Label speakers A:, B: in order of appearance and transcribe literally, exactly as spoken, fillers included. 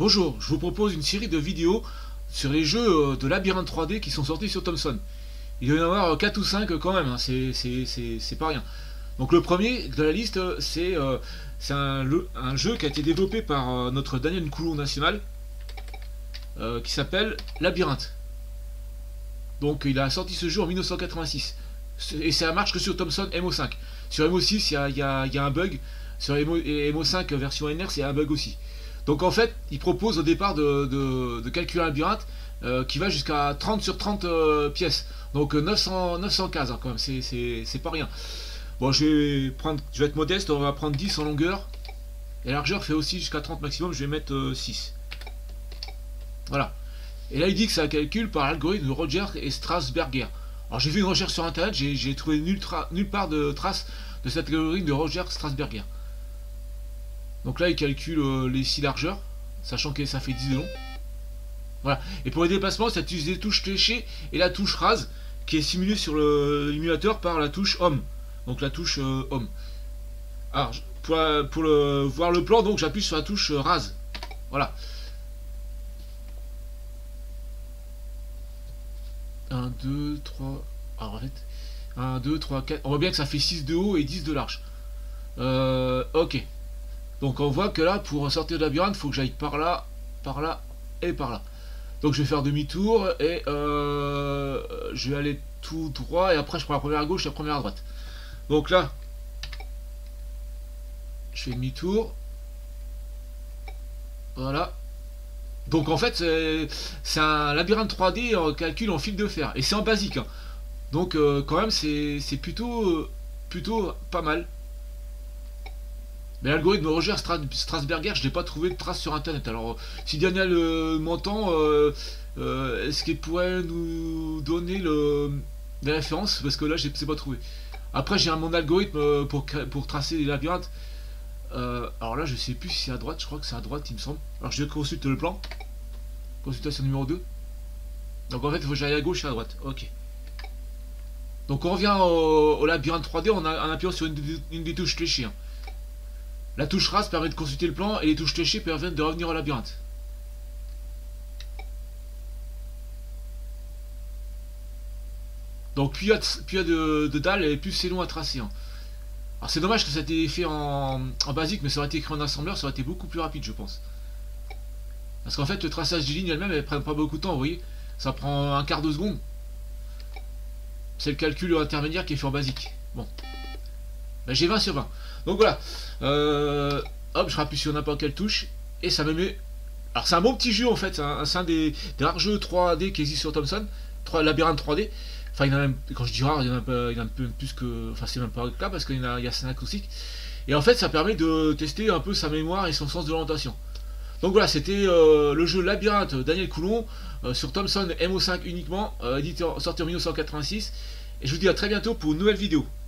A: Bonjour, je vous propose une série de vidéos sur les jeux de labyrinthe trois D qui sont sortis sur Thomson. Il doit y en avoir quatre ou cinq quand même, hein. c'est pas rien. Donc le premier de la liste, c'est euh, un, un jeu qui a été développé par euh, notre Daniel Coulon national, euh, qui s'appelle Labyrinthe. Donc il a sorti ce jeu en mille neuf cent quatre-vingt-six, et ça marche que sur Thomson M O cinq. Sur M O six, il y a, y a, y a un bug, sur M O cinq version N R, c'est un bug aussi. Donc en fait, il propose au départ de, de, de calculer un labyrinthe euh, qui va jusqu'à trente sur trente euh, pièces. Donc neuf cents, neuf cents cases, hein, quand même, c'est pas rien. Bon, je vais, prendre, je vais être modeste, on va prendre dix en longueur. Et la largeur fait aussi jusqu'à trente maximum, je vais mettre euh, six. Voilà. Et là, il dit que ça calcule par l'algorithme de Roger et Strasberger. Alors j'ai fait une recherche sur internet, j'ai trouvé nulle, nulle part de trace de cet algorithme de Roger Strasberger. Donc là, il calcule euh, les six largeurs, sachant que ça fait dix de long. Voilà. Et pour les déplacements, ça utilise les touches fléchées et la touche rase, qui est simulée sur l'émulateur par la touche Home. Donc la touche euh, Home. Alors, pour, pour le, voir le plan, donc j'appuie sur la touche euh, rase. Voilà. un, deux, trois... Alors en fait... un, deux, trois, quatre... On voit bien que ça fait six de haut et dix de large. Euh, ok. Donc on voit que là, pour sortir de labyrinthe, il faut que j'aille par là, par là et par là. Donc je vais faire demi-tour et euh, je vais aller tout droit et après je prends la première à gauche et la première à droite. Donc là, je fais demi-tour. Voilà. Donc en fait, c'est un labyrinthe trois D en calcul en fil de fer. Et c'est en basique. Hein. Donc euh, quand même, c'est plutôt, plutôt pas mal. Mais l'algorithme Roger Strasberger, je n'ai pas trouvé de trace sur internet. Alors, si Daniel euh, m'entend, euh, euh, est-ce qu'il pourrait nous donner le, les références? Parce que là, je ne sais pas trouvé. Après, j'ai mon algorithme pour, pour tracer les labyrinthes. Euh, alors là, je ne sais plus si c'est à droite, je crois que c'est à droite, il me semble. Alors, je consulte le plan. Consultation numéro deux. Donc, en fait, il faut que j'aille à gauche et à droite. Ok. Donc, on revient au, au labyrinthe trois D en, en appuyant sur une, une des touches fléchées. Hein. La touche rase permet de consulter le plan et les touches fléchées permettent de revenir au labyrinthe. Donc plus il y a de, plus il y a de, de dalles et plus c'est long à tracer. Hein. Alors c'est dommage que ça ait été fait en, en basique, mais ça aurait été écrit en assembleur, ça aurait été beaucoup plus rapide je pense. Parce qu'en fait le traçage des lignes elles-mêmes elles prennent pas beaucoup de temps, vous voyez. Ça prend un quart de seconde. C'est le calcul intermédiaire qui est fait en basique. Bon. Ben, j'ai vingt sur vingt. Donc voilà. Euh, hop, je rappuie sur n'importe quelle touche. Et ça me met... Alors c'est un bon petit jeu en fait. C'est un des, des rares jeux trois D qui existent sur Thomson. Labyrinthe trois D. Enfin il y en a même... Quand je dis rare, il y en a un peu, il y en a un peu plus que... Enfin c'est même pas le cas parce qu'il y, y a cinq acoustiques. Et en fait ça permet de tester un peu sa mémoire et son sens de l'orientation. Donc voilà, c'était euh, le jeu Labyrinthe Daniel Coulon euh, sur Thomson M O cinq uniquement, euh, édité, sorti en mille neuf cent quatre-vingt-six. Et je vous dis à très bientôt pour une nouvelle vidéo.